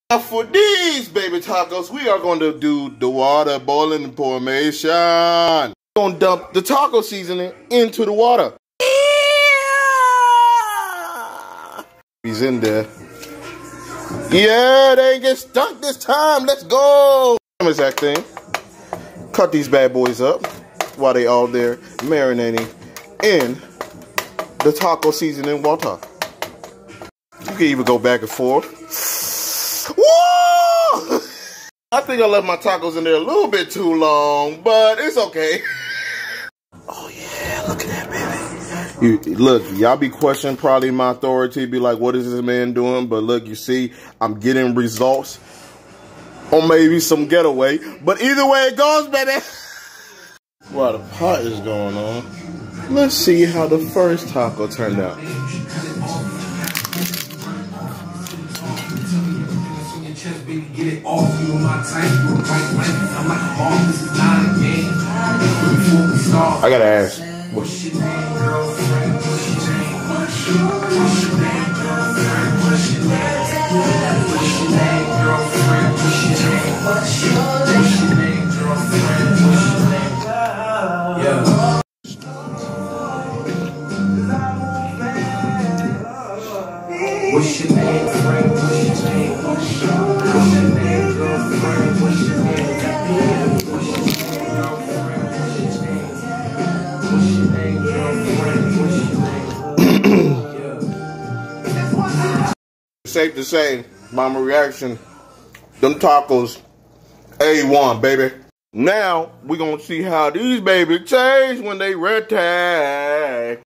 Now for these baby tacos, we are going to do the water boiling formation. We're going to dump the taco seasoning into the water. He's in there. Yeah, they ain't get stuck this time. Let's go. Exact thing. Cut these bad boys up while they all there marinating in the taco seasoning water. You can even go back and forth. Woo! I think I left my tacos in there a little bit too long, but it's okay. Oh yeah, look at that, baby. Look, y'all be questioning probably my authority, be like, what is this man doing? But look, you see, I'm getting results on maybe some getaway. But either way it goes, baby. While the pot is going on, let's see how the first taco turned out. I gotta ask. What's your name, girlfriend? What's your name? What's your name, girlfriend? What's your name? What's your name, girlfriend? What's your name? What's your name, girlfriend? What's your name? Yeah. What's your name, friend? What's your name? What's your name, girlfriend? What's your name? Safe to say, mama reaction, them tacos, A1, baby. Now, we're going to see how these babies change when they ready.